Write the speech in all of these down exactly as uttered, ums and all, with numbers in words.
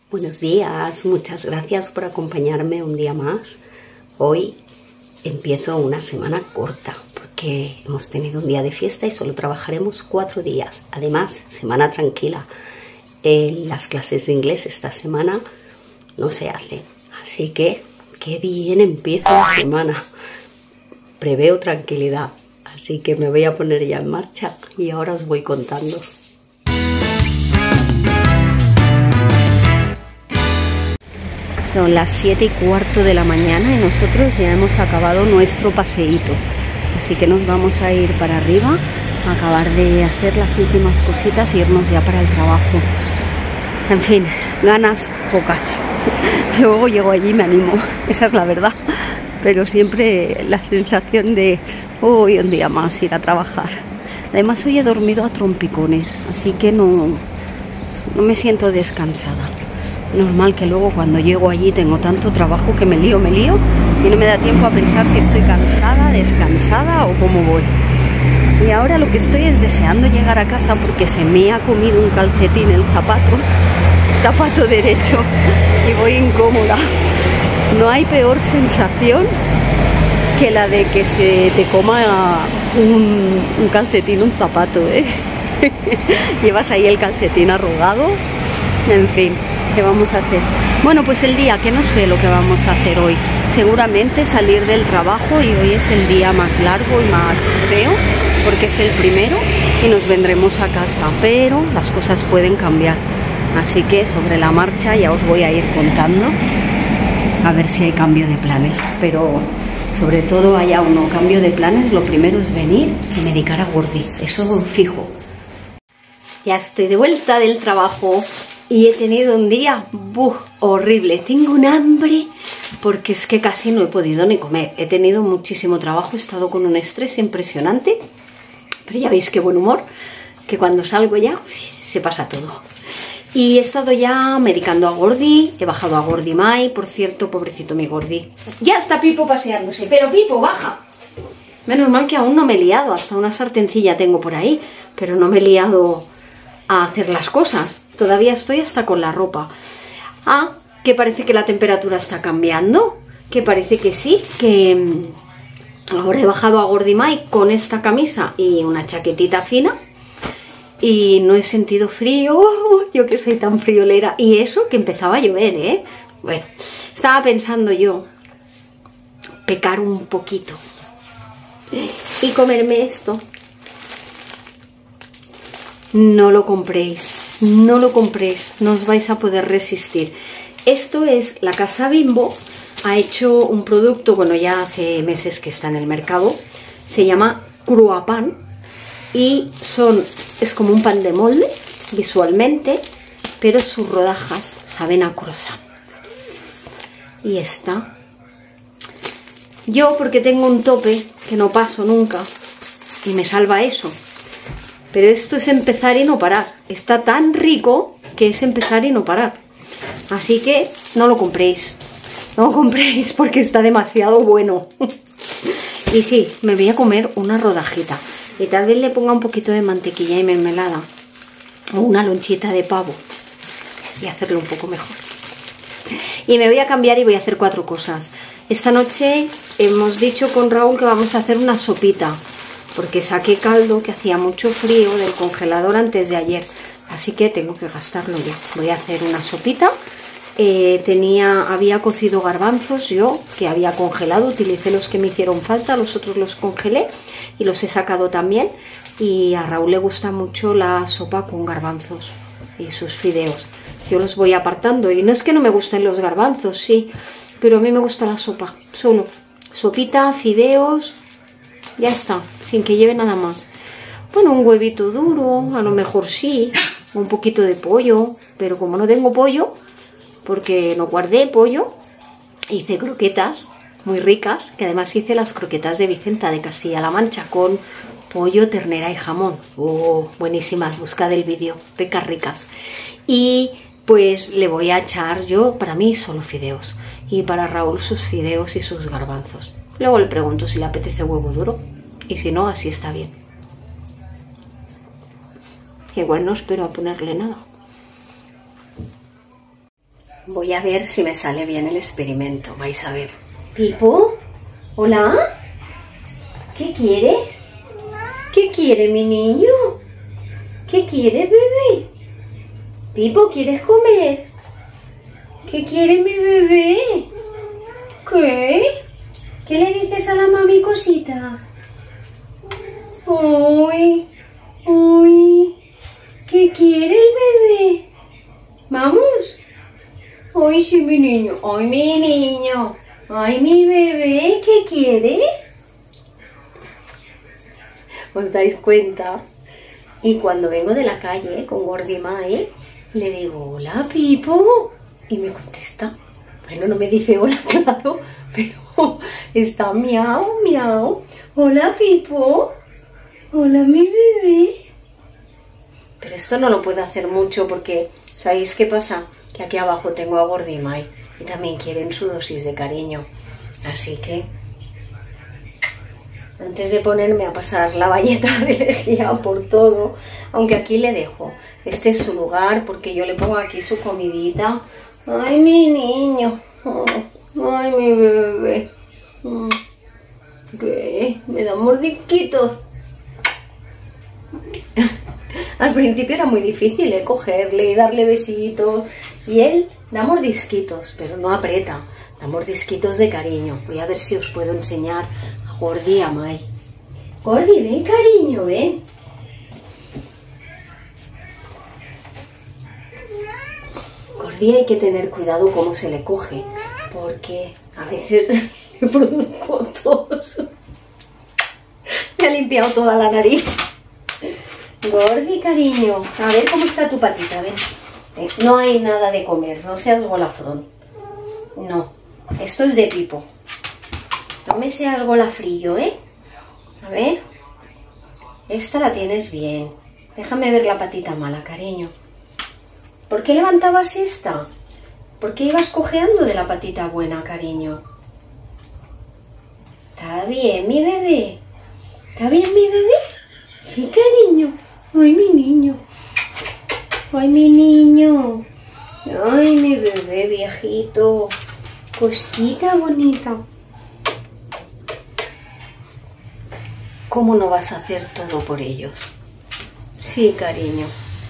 Buenos días, muchas gracias por acompañarme un día más. Hoy empiezo una semana corta porque hemos tenido un día de fiesta y solo trabajaremos cuatro días. Además, semana tranquila. Eh, las clases de inglés esta semana no se hacen. Así que, qué bien empieza la semana. Preveo tranquilidad. Así que me voy a poner ya en marcha y ahora os voy contando. Son las siete y cuarto de la mañana y nosotros ya hemos acabado nuestro paseíto. Así que nos vamos a ir para arriba, a acabar de hacer las últimas cositas e irnos ya para el trabajo. En fin, ganas pocas. Luego llego allí y me animo, esa es la verdad. Pero siempre la sensación de hoy un día más ir a trabajar. Además hoy he dormido a trompicones, así que no, no me siento descansada. Normal que luego cuando llego allí tengo tanto trabajo que me lío, me lío y no me da tiempo a pensar si estoy cansada, descansada o cómo voy. Y ahora lo que estoy es deseando llegar a casa porque se me ha comido un calcetín el zapato, zapato derecho, y voy incómoda. No hay peor sensación que la de que se te coma un, un calcetín, un zapato, ¿eh? Llevas ahí el calcetín arrugado, en fin. ¿Qué vamos a hacer? Bueno, pues el día que no sé lo que vamos a hacer hoy. Seguramente salir del trabajo y hoy es el día más largo y más feo porque es el primero y nos vendremos a casa, pero las cosas pueden cambiar. Así que sobre la marcha ya os voy a ir contando a ver si hay cambio de planes. Pero sobre todo haya o no cambio de planes, lo primero es venir y medicar a Gordi. Eso fijo. Ya estoy de vuelta del trabajo. Y he tenido un día ¡buf! Horrible. Tengo un hambre porque es que casi no he podido ni comer. He tenido muchísimo trabajo, he estado con un estrés impresionante. Pero ya veis qué buen humor, que cuando salgo ya se pasa todo. Y he estado ya medicando a Gordi, he bajado a Gordi Mai. Por cierto, pobrecito mi Gordi. Ya está Pipo paseándose, pero Pipo, baja. Menos mal que aún no me he liado, hasta una sartencilla tengo por ahí, pero no me he liado a hacer las cosas. Todavía estoy hasta con la ropa. Ah, que parece que la temperatura está cambiando. Que parece que sí, que ahora he bajado a Gordi Mai con esta camisa y una chaquetita fina. Y no he sentido frío. Yo que soy tan friolera. Y eso que empezaba a llover, ¿eh? Bueno, estaba pensando yo pecar un poquito y comerme esto. No lo compréis, no lo compréis, no os vais a poder resistir. Esto es la Casa Bimbo, ha hecho un producto, bueno, ya hace meses que está en el mercado, se llama Cruapan y son, es como un pan de molde visualmente, pero sus rodajas saben a croissant. Y está. Yo porque tengo un tope que no paso nunca y me salva eso. Pero esto es empezar y no parar. Está tan rico que es empezar y no parar. Así que no lo compréis. No lo compréis porque está demasiado bueno. Y sí, me voy a comer una rodajita. Y tal vez le ponga un poquito de mantequilla y mermelada. O una lonchita de pavo. Y hacerlo un poco mejor. Y me voy a cambiar y voy a hacer cuatro cosas. Esta noche hemos dicho con Raúl que vamos a hacer una sopita. Porque saqué caldo que hacía mucho frío del congelador antes de ayer. Así que tengo que gastarlo ya. Voy a hacer una sopita. Eh, tenía, había cocido garbanzos yo, que había congelado. Utilicé los que me hicieron falta, los otros los congelé. Y los he sacado también. Y a Raúl le gusta mucho la sopa con garbanzos y sus fideos. Yo los voy apartando. Y no es que no me gusten los garbanzos, sí. Pero a mí me gusta la sopa. Solo sopita, fideos. Ya está, sin que lleve nada más. Bueno, un huevito duro, a lo mejor sí. Un poquito de pollo. Pero como no tengo pollo, porque no guardé pollo, hice croquetas muy ricas. Que además hice las croquetas de Vicenta de Castilla-La Mancha con pollo, ternera y jamón. Oh, buenísimas, buscad el vídeo, ricas, ricas. Y pues le voy a echar yo, para mí, solo fideos. Y para Raúl sus fideos y sus garbanzos. Luego le pregunto si le apetece huevo duro y si no, así está bien. Igual no espero a ponerle nada. Voy a ver si me sale bien el experimento. Vais a ver. Pipo, ¿hola? ¿Qué quieres? ¿Qué quiere mi niño? ¿Qué quiere, bebé? Pipo, ¿quieres comer? ¿Qué quiere mi bebé? ¿Qué? ¿Qué le dices a la mami cositas? Uy, uy, ¿qué quiere el bebé? ¿Vamos? Ay, sí, mi niño. Ay, mi niño. Ay, mi bebé, ¿qué quiere? ¿Os dais cuenta? Y cuando vengo de la calle con Gordi Mai, le digo, hola, Pipo. Y me contesta. Bueno, no me dice hola, claro, pero está miau, miau. Hola, Pipo. Hola, mi bebé. Pero esto no lo puedo hacer mucho porque, ¿sabéis qué pasa? Que aquí abajo tengo a Gordi Mai y también quieren su dosis de cariño. Así que, antes de ponerme a pasar la bayeta de lejía por todo, aunque aquí le dejo, este es su lugar porque yo le pongo aquí su comidita. Ay, mi niño. Ay, mi bebé. ¿Qué? Me da mordisquitos. Al principio era muy difícil, ¿eh? Cogerle y darle besitos. Y él da mordisquitos, pero no aprieta. Da mordisquitos de cariño. Voy a ver si os puedo enseñar a Gordi y a Mai. Gordi, ven, cariño, ven. Gordi hay que tener cuidado cómo se le coge, porque a veces le produzco tos. Me ha limpiado toda la nariz. Gordi, cariño, a ver cómo está tu patita, ven. Eh, no hay nada de comer, no seas golafrón. No, esto es de Pipo. No me seas golafrillo, ¿eh? A ver. Esta la tienes bien. Déjame ver la patita mala, cariño. ¿Por qué levantabas esta? ¿Por qué ibas cojeando de la patita buena, cariño? ¿Está bien, mi bebé? ¿Está bien, mi bebé? Sí, cariño. Ay, mi niño. Ay, mi niño. Ay, mi bebé viejito. Cosita bonita. ¿Cómo no vas a hacer todo por ellos? Sí, cariño.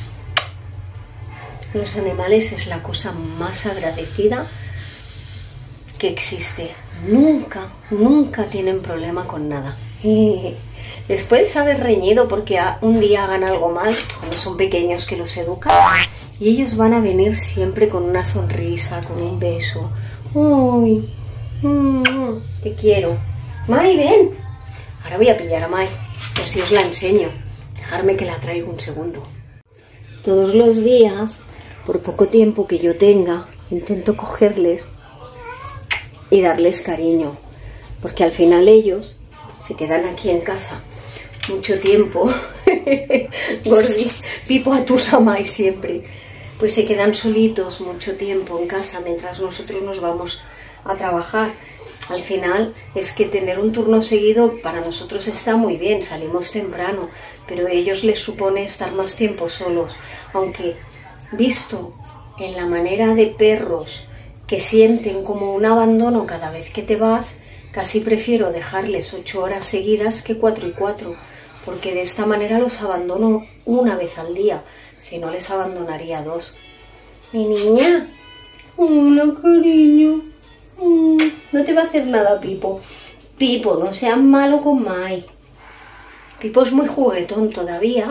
Los animales es la cosa más agradecida que existe. Nunca, nunca tienen problema con nada. Les puedes haber reñido porque un día hagan algo mal, cuando son pequeños que los educan, y ellos van a venir siempre con una sonrisa, con un beso. Uy, mm, te quiero. Mai, ven. Ahora voy a pillar a Mai, y así os la enseño. Dejarme que la traigo un segundo. Todos los días, por poco tiempo que yo tenga, intento cogerles y darles cariño, porque al final ellos se quedan aquí en casa mucho tiempo. Gordi, Pipo atusa Mai siempre. Pues se quedan solitos mucho tiempo en casa mientras nosotros nos vamos a trabajar. Al final es que tener un turno seguido para nosotros está muy bien, salimos temprano, pero a ellos les supone estar más tiempo solos. Aunque visto en la manera de perros que sienten como un abandono cada vez que te vas, casi prefiero dejarles ocho horas seguidas que cuatro y cuatro, porque de esta manera los abandono una vez al día, si no les abandonaría dos. Mi niña, hola cariño, no te va a hacer nada Pipo. Pipo, no seas malo con Mai. Pipo es muy juguetón todavía.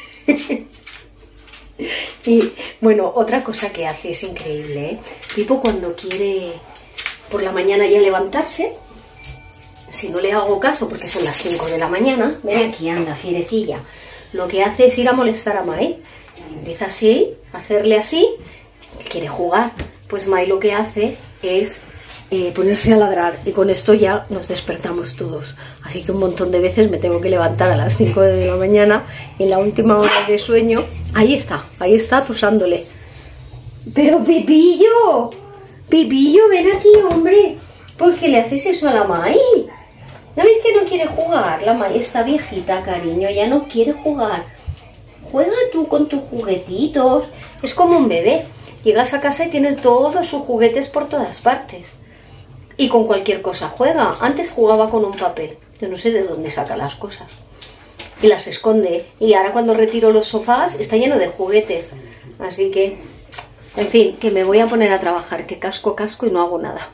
Y bueno, otra cosa que hace es increíble, ¿eh? Pipo cuando quiere por la mañana ya levantarse, si no le hago caso porque son las cinco de la mañana, ven aquí, anda, fierecilla, lo que hace es ir a molestar a Mai. Empieza así, a hacerle así, quiere jugar. Pues Mai lo que hace es eh, ponerse a ladrar, y con esto ya nos despertamos todos. Así que un montón de veces me tengo que levantar a las cinco de la mañana y en la última hora de sueño, ahí está, ahí está atusándole. Pero Pipillo, Pipillo, ven aquí, hombre. ¿Por qué le haces eso a la Mai? ¿No ves que no quiere jugar? La Mai está viejita, cariño, ya no quiere jugar. Juega tú con tus juguetitos. Es como un bebé. llegas a casa y tienes todos sus juguetes por todas partes. Y con cualquier cosa juega. Antes jugaba con un papel. Yo no sé de dónde saca las cosas. Y las esconde. Y ahora cuando retiro los sofás está lleno de juguetes. Así que, en fin, que me voy a poner a trabajar. Que casco, casco y no hago nada.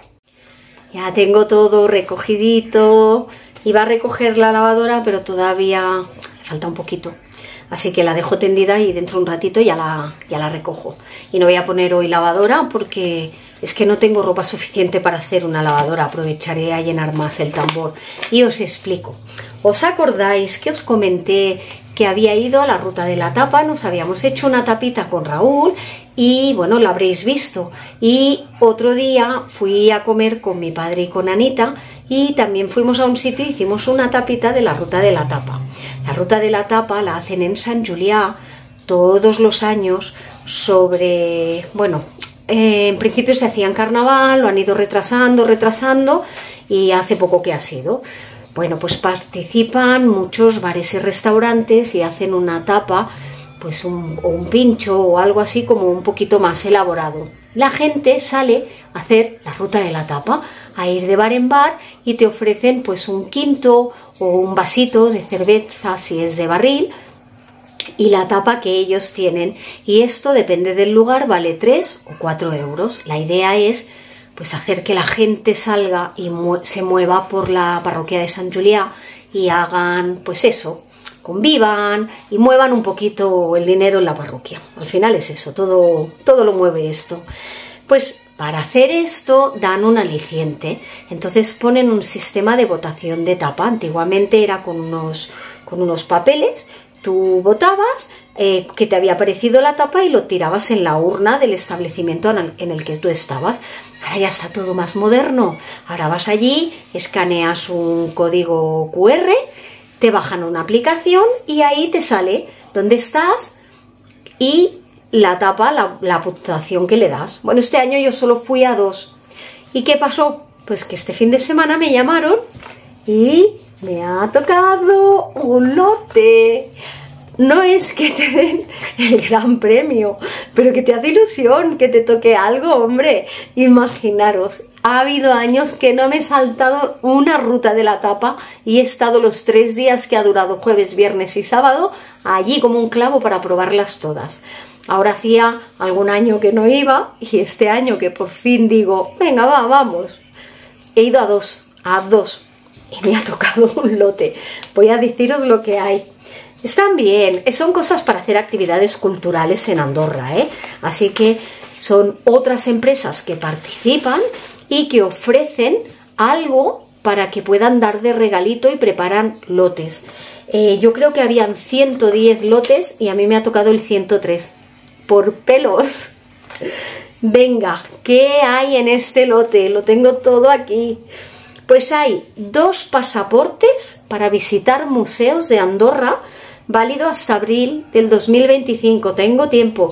Ya tengo todo recogidito. Iba a recoger la lavadora, pero todavía falta un poquito. Así que la dejo tendida y dentro de un ratito ya la, ya la recojo. Y no voy a poner hoy lavadora porque es que no tengo ropa suficiente para hacer una lavadora. Aprovecharé a llenar más el tambor. Y os explico. ¿Os acordáis que os comenté que había ido a la ruta de la tapa? Nos habíamos hecho una tapita con Raúl y bueno, lo habréis visto. Y otro día fui a comer con mi padre y con Anita y también fuimos a un sitio y hicimos una tapita de la ruta de la tapa. La ruta de la tapa la hacen en Sant Julià todos los años sobre, bueno, eh, en principio se hacía en carnaval, lo han ido retrasando, retrasando y hace poco que ha sido. Bueno, pues participan muchos bares y restaurantes y hacen una tapa, pues un, o un pincho o algo así como un poquito más elaborado. La gente sale a hacer la ruta de la tapa, a ir de bar en bar y te ofrecen pues un quinto o un vasito de cerveza si es de barril y la tapa que ellos tienen. Y esto depende del lugar, vale tres o cuatro euros. La idea es pues hacer que la gente salga y mue se mueva por la parroquia de Sant Julià y hagan pues eso, convivan y muevan un poquito el dinero en la parroquia. Al final es eso, todo, todo lo mueve esto. Pues para hacer esto dan un aliciente, entonces ponen un sistema de votación de tapa. Antiguamente era con unos, con unos papeles, tú votabas eh, que te había parecido la tapa y lo tirabas en la urna del establecimiento en el, en el que tú estabas. Ahora ya está todo más moderno. Ahora vas allí, escaneas un código cu erre, te bajan una aplicación y ahí te sale dónde estás y la tapa, la, la puntuación que le das. Bueno, este año yo solo fui a dos. ¿Y qué pasó? Pues que este fin de semana me llamaron y me ha tocado un lote. No es que te den el gran premio, pero que te hace ilusión que te toque algo, hombre. Imaginaros, ha habido años que no me he saltado una ruta de la tapa y he estado los tres días que ha durado, jueves, viernes y sábado, allí como un clavo para probarlas todas. Ahora hacía algún año que no iba y este año que por fin digo, venga, va, vamos. He ido a dos, a dos y me ha tocado un lote. Voy a deciros lo que hay. Están bien, son cosas para hacer actividades culturales en Andorra, ¿eh? Así que son otras empresas que participan y que ofrecen algo para que puedan dar de regalito y preparan lotes. Eh, yo creo que habían ciento diez lotes y a mí me ha tocado el ciento tres. Por pelos. Venga, ¿qué hay en este lote? Lo tengo todo aquí. Pues hay dos pasaportes para visitar museos de Andorra, válido hasta abril del dos mil veinticinco. Tengo tiempo.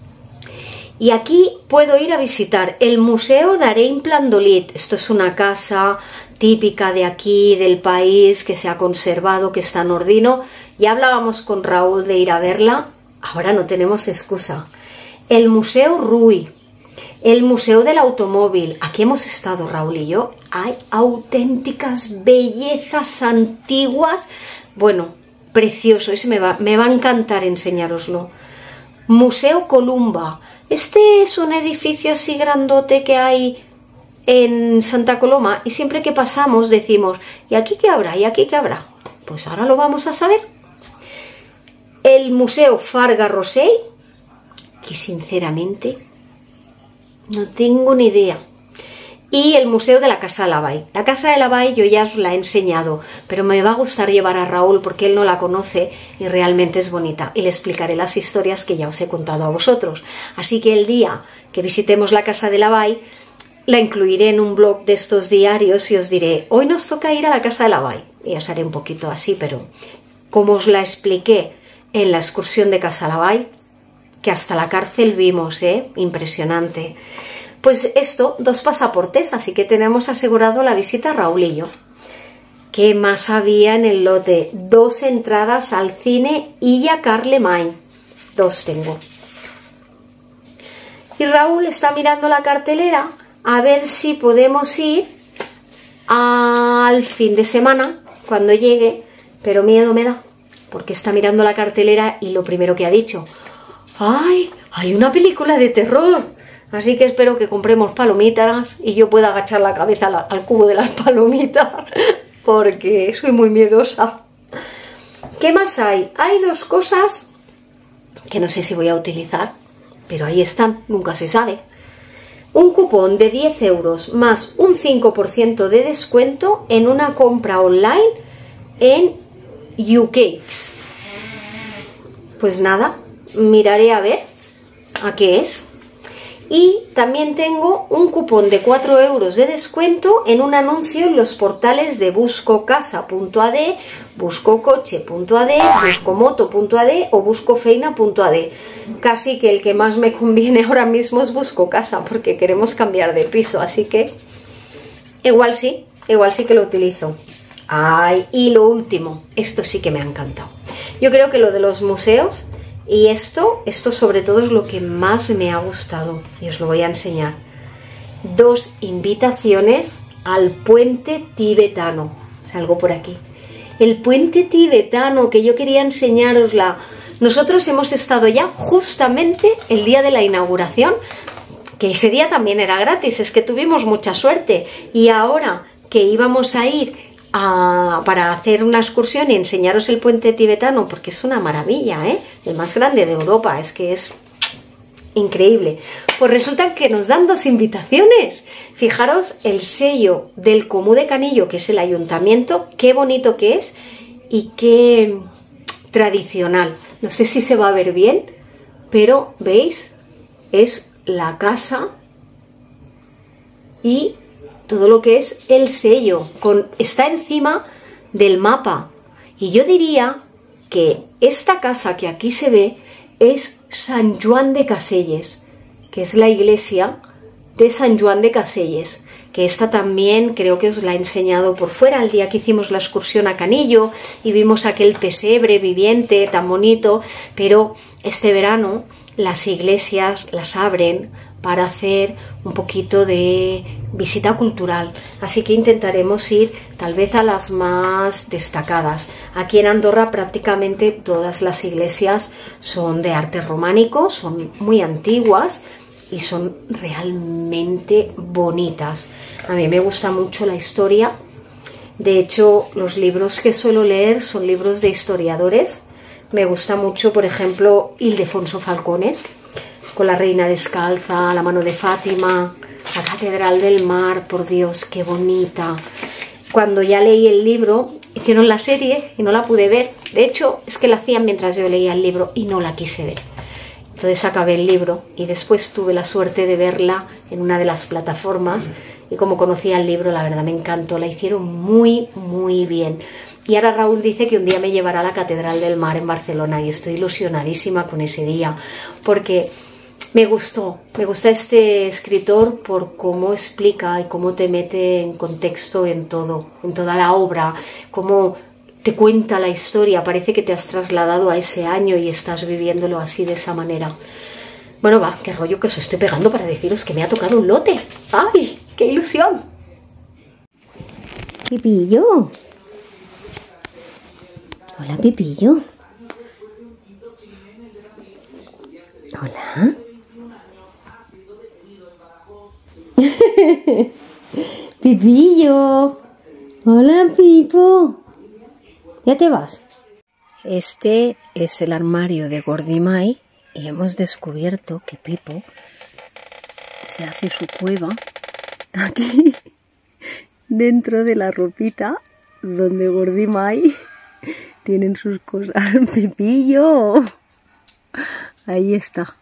Y aquí puedo ir a visitar el Museo d'Areny-Plandolit. Esto es una casa típica de aquí, del país, que se ha conservado, que está en Ordino. Ya hablábamos con Raúl de ir a verla. Ahora no tenemos excusa. El Museo Ruy, el Museo del Automóvil. Aquí hemos estado Raúl y yo. Hay auténticas bellezas antiguas. Bueno, precioso. Ese me va, me va a encantar enseñároslo. Museo Columba. Este es un edificio así grandote que hay en Santa Coloma y siempre que pasamos decimos, ¿y aquí qué habrá? ¿Y aquí qué habrá? Pues ahora lo vamos a saber. El Museo Farga Rosell, que sinceramente no tengo ni idea. Y el Museo de la Casa de Lavall. La Casa de Lavall yo ya os la he enseñado, pero me va a gustar llevar a Raúl porque él no la conoce y realmente es bonita. Y le explicaré las historias que ya os he contado a vosotros. Así que el día que visitemos la Casa de Lavall, la incluiré en un blog de estos diarios y os diré, hoy nos toca ir a la Casa de Lavall. Y os haré un poquito así, pero como os la expliqué en la excursión de Casa Lavall, que hasta la cárcel vimos, ¿eh? Impresionante. Pues esto, dos pasaportes, así que tenemos asegurado la visita a Raúl y yo. ¿Qué más había en el lote? Dos entradas al cine Illa Carlemany. Dos tengo. Y Raúl está mirando la cartelera a ver si podemos ir al fin de semana, cuando llegue, pero miedo me da, porque está mirando la cartelera y lo primero que ha dicho: ¡ay, hay una película de terror! Así que espero que compremos palomitas y yo pueda agachar la cabeza al, al cubo de las palomitas, porque soy muy miedosa. ¿Qué más hay? Hay dos cosas que no sé si voy a utilizar, pero ahí están, nunca se sabe. Un cupón de diez euros más un cinco por ciento de descuento en una compra online en YouCakes. Pues nada, miraré a ver a qué es. Y también tengo un cupón de cuatro euros de descuento en un anuncio en los portales de buscocasa punto a d, buscocoche punto a d, buscomoto punto a d o buscofeina punto a d. Casi que el que más me conviene ahora mismo es Buscocasa, porque queremos cambiar de piso, así que igual sí, igual sí que lo utilizo. Ay, y lo último, esto sí que me ha encantado. Yo creo que lo de los museos, y esto, esto sobre todo es lo que más me ha gustado, y os lo voy a enseñar. Dos invitaciones al puente tibetano. Salgo por aquí. El puente tibetano, que yo quería enseñarosla. Nosotros hemos estado ya justamente el día de la inauguración, que ese día también era gratis, es que tuvimos mucha suerte. Y ahora que íbamos a ir A, para hacer una excursión y enseñaros el puente tibetano, porque es una maravilla, ¿eh? El más grande de Europa, es que es increíble. Pues resulta que nos dan dos invitaciones. Fijaros el sello del Comú de Canillo, que es el ayuntamiento, qué bonito que es y qué tradicional. No sé si se va a ver bien, pero ¿veis? Es la casa y todo lo que es el sello, con, está encima del mapa. Y yo diría que esta casa que aquí se ve es San Juan de Caselles, que es la iglesia de San Juan de Caselles, que esta también creo que os la he enseñado por fuera el día que hicimos la excursión a Canillo y vimos aquel pesebre viviente tan bonito, pero este verano las iglesias las abren para hacer un poquito de visita cultural, así que intentaremos ir tal vez a las más destacadas. Aquí en Andorra prácticamente todas las iglesias son de arte románico, son muy antiguas y son realmente bonitas. A mí me gusta mucho la historia, de hecho los libros que suelo leer son libros de historiadores. Me gusta mucho, por ejemplo, Ildefonso Falcones, con la Reina Descalza, La mano de Fátima, la Catedral del Mar, por Dios, qué bonita. Cuando ya leí el libro, hicieron la serie y no la pude ver. De hecho, es que la hacían mientras yo leía el libro y no la quise ver. Entonces acabé el libro y después tuve la suerte de verla en una de las plataformas y como conocía el libro, la verdad me encantó. La hicieron muy, muy bien. Y ahora Raúl dice que un día me llevará a la Catedral del Mar en Barcelona y estoy ilusionadísima con ese día porque me gustó, me gusta este escritor por cómo explica y cómo te mete en contexto en todo, en toda la obra, cómo te cuenta la historia, parece que te has trasladado a ese año y estás viviéndolo así de esa manera. Bueno, va, qué rollo que os estoy pegando para deciros que me ha tocado un lote. ¡Ay, qué ilusión! Pipillo. Hola, Pipillo. Hola. Pipillo. Hola, Pipo. ¿Ya te vas? Este es el armario de Gordimai y hemos descubierto que Pipo se hace su cueva aquí dentro de la ropita donde Gordimai tienen sus cosas. Pipillo. Ahí está.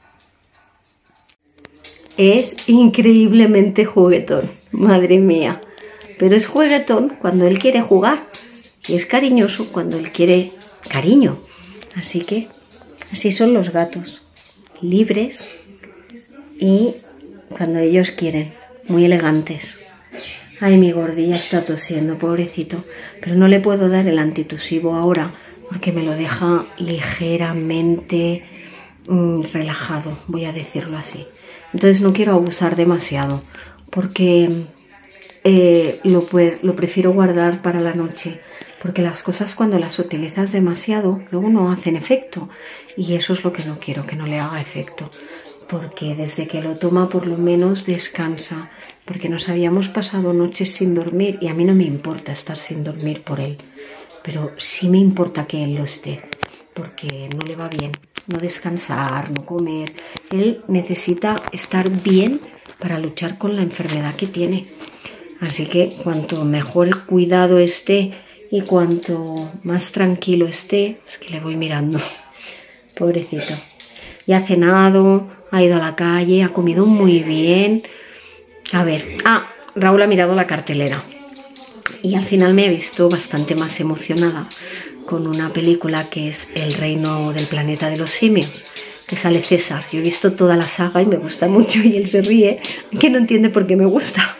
Es increíblemente juguetón, madre mía. Pero es juguetón cuando él quiere jugar y es cariñoso cuando él quiere cariño. Así que así son los gatos, libres y cuando ellos quieren, muy elegantes. Ay, mi gordilla está tosiendo, pobrecito, pero no le puedo dar el antitusivo ahora porque me lo deja ligeramente mmm, relajado, voy a decirlo así. Entonces no quiero abusar demasiado porque eh, lo, lo prefiero guardar para la noche, porque las cosas cuando las utilizas demasiado luego no hacen efecto, y eso es lo que no quiero, que no le haga efecto, porque desde que lo toma por lo menos descansa, porque nos habíamos pasado noches sin dormir y a mí no me importa estar sin dormir por él, pero sí me importa que él lo esté, porque no le va bien no descansar, no comer. Él necesita estar bien para luchar con la enfermedad que tiene. Así que cuanto mejor cuidado esté y cuanto más tranquilo esté, es que le voy mirando, pobrecito. Ya ha cenado, ha ido a la calle, ha comido muy bien. A ver, ah, Raúl ha mirado la cartelera y al final me he visto bastante más emocionada con una película que es El reino del planeta de los simios, que sale César. Yo he visto toda la saga y me gusta mucho y él se ríe, que no entiende por qué me gusta.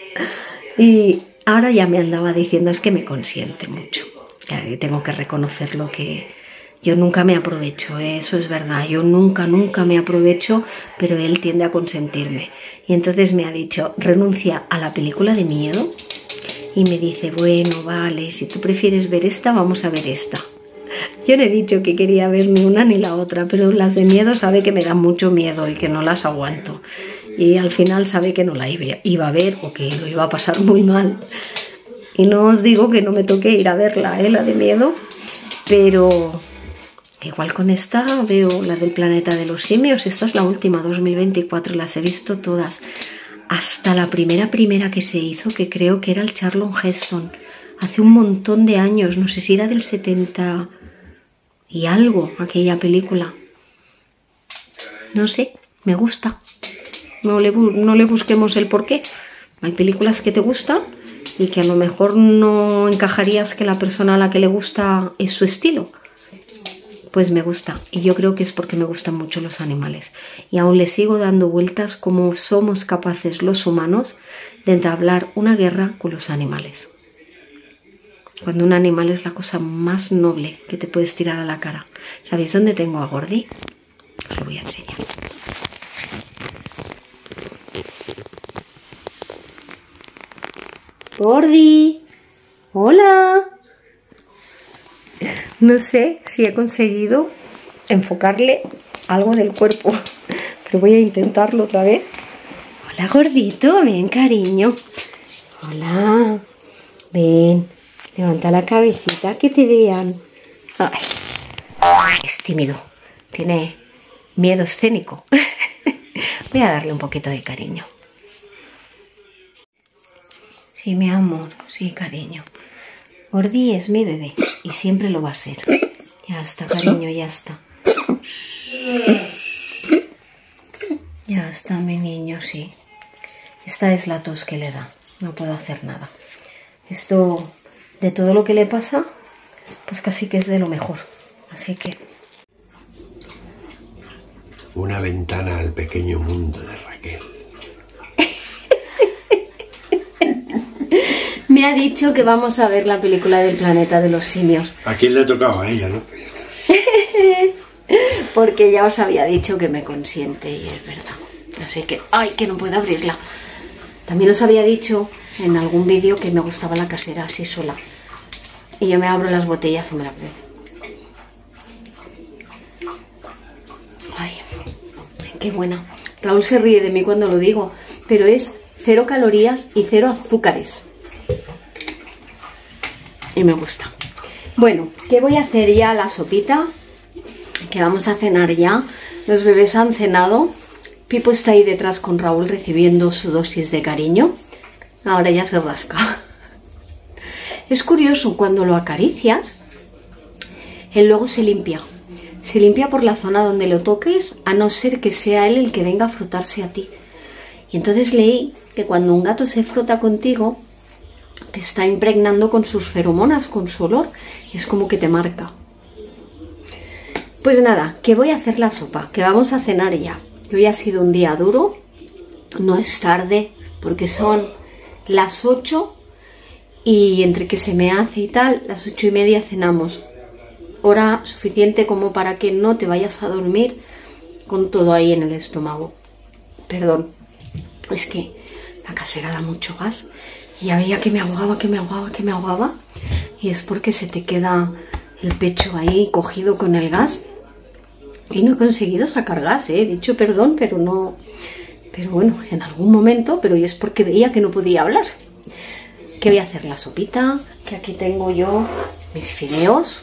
Y ahora ya me andaba diciendo, es que me consiente mucho. Y tengo que reconocerlo, que yo nunca me aprovecho, ¿eh? Eso es verdad, yo nunca, nunca me aprovecho, pero él tiende a consentirme. Y entonces me ha dicho, renuncia a la película de miedo. Y me dice, bueno, vale, si tú prefieres ver esta, vamos a ver esta. Yo no he dicho que quería ver ni una ni la otra, pero las de miedo sabe que me dan mucho miedo y que no las aguanto. Y al final sabe que no la iba a ver o que lo iba a pasar muy mal. Y no os digo que no me toque ir a verla, ¿eh? La de miedo, pero igual con esta veo la del planeta de los simios. Esta es la última, dos mil veinticuatro, las he visto todas. Hasta la primera primera que se hizo, que creo que era el Charlton Heston, hace un montón de años, no sé si era del setenta y algo, aquella película. No sé, me gusta. No le, no le busquemos el porqué. Hay películas que te gustan y que a lo mejor no encajarías que la persona a la que le gusta es su estilo. Pues me gusta, y yo creo que es porque me gustan mucho los animales. Y aún le sigo dando vueltas cómo somos capaces los humanos de entablar una guerra con los animales. Cuando un animal es la cosa más noble que te puedes tirar a la cara. ¿Sabéis dónde tengo a Gordi? Os lo voy a enseñar. Gordi, hola. No sé si he conseguido enfocarle algo del cuerpo, pero voy a intentarlo otra vez. Hola, gordito, ven, cariño. Hola, ven, levanta la cabecita que te vean. Ay, es tímido, tiene miedo escénico. Voy a darle un poquito de cariño. Sí, mi amor, sí, cariño. Gordi es mi bebé y siempre lo va a ser. Ya está, cariño, ya está. Ya está, mi niño, sí. Esta es la tos que le da. No puedo hacer nada. Esto, de todo lo que le pasa, pues casi que es de lo mejor. Así que... Una ventana al pequeño mundo de Raquel. Me ha dicho que vamos a ver la película del planeta de los simios. ¿A quién le ha tocado? A ella, ¿no? Porque ya os había dicho que me consiente y es verdad. Así que, ¡ay, que no puedo abrirla! También os había dicho en algún vídeo que me gustaba la casera así sola. Y yo me abro las botellas y me las veo. ¡Ay, qué buena! Raúl se ríe de mí cuando lo digo, pero es cero calorías y cero azúcares. Y me gusta. Bueno, ¿qué voy a hacer ya? La sopita, que vamos a cenar ya. Los bebés han cenado. Pipo está ahí detrás con Raúl recibiendo su dosis de cariño. Ahora ya se rasca. Es curioso, cuando lo acaricias, él luego se limpia. Se limpia por la zona donde lo toques, a no ser que sea él el que venga a frotarse a ti. Y entonces leí que cuando un gato se frota contigo, te está impregnando con sus feromonas, con su olor, y es como que te marca. Pues nada, que voy a hacer la sopa, que vamos a cenar ya. Hoy ha sido un día duro, no es tarde, porque son las ocho, y entre que se me hace y tal, las ocho y media cenamos. Hora suficiente como para que no te vayas a dormir con todo ahí en el estómago. Perdón, es que la casera da mucho gas y ya veía que me ahogaba, que me ahogaba, que me ahogaba. Y es porque se te queda el pecho ahí cogido con el gas. Y no he conseguido sacar gas, ¿eh? He dicho perdón, pero no... Pero bueno, en algún momento, pero es porque veía que no podía hablar. ¿Qué voy a hacer? La sopita, que aquí tengo yo mis fideos.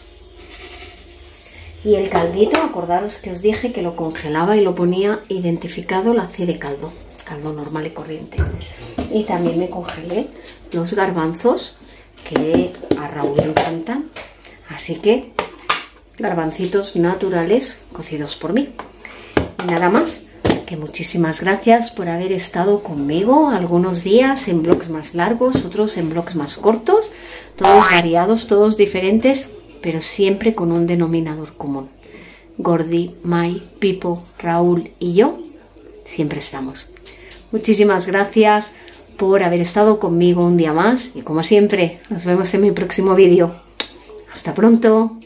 Y el caldito, acordaros que os dije que lo congelaba y lo ponía identificado, la C de caldo. Caldo normal y corriente. Y también me congelé los garbanzos, que a Raúl le encantan. Así que garbancitos naturales cocidos por mí. Y nada más, que muchísimas gracias por haber estado conmigo algunos días en vlogs más largos, otros en vlogs más cortos, todos variados, todos diferentes, pero siempre con un denominador común. Gordi, Mai, Pipo, Raúl y yo siempre estamos. Muchísimas gracias por haber estado conmigo un día más y como siempre, nos vemos en mi próximo vídeo. Hasta pronto.